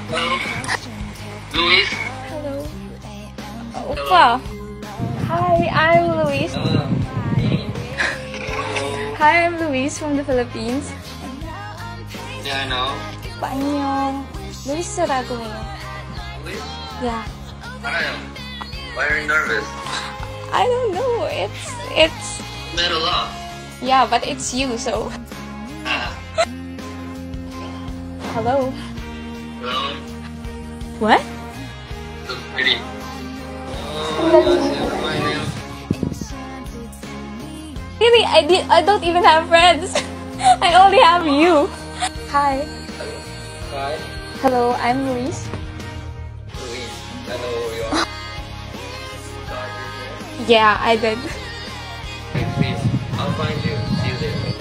Luis. Hello. Oppa. Hi, I'm Luis. Hi, I'm Luis from the Philippines. Yeah, I know. Opa, annyeong. Luis sarado ngayon. Luis? Yeah. Why are you nervous? I don't know. It's. Met a lot. Yeah, but it's you, so. Hello. Hello. What? So pretty. Oh, my name. Really, I don't even have friends. I only have you. Hi. Hi. Hello, I'm Luis. Luis. I know who you are. Yeah, I did. Hey, please. I'll find you. See you there.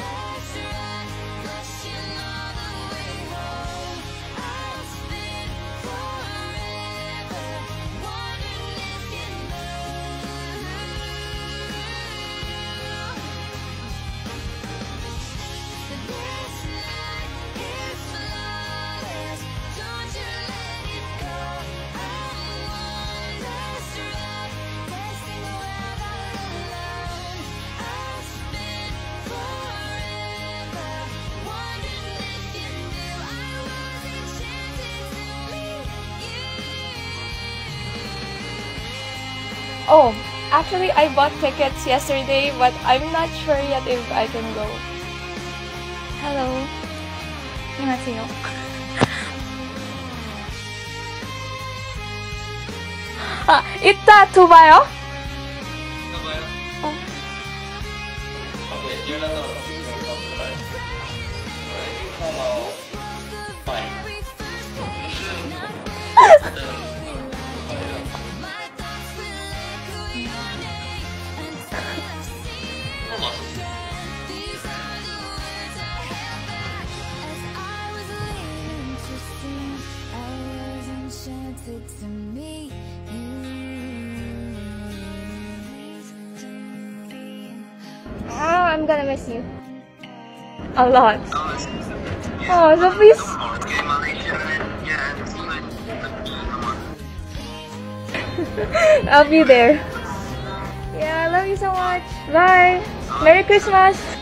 Oh, actually I bought tickets yesterday, but I'm not sure yet if I can go. Hello. 안녕하세요. 아, 이따 또 봐요. 어. Okay, you're not the one who's going to come to life. Alright, you come out. Fine. Oh, I'm gonna miss you. A lot. Oh, so please. I'll be there. Yeah, I love you so much. Bye. Merry Christmas.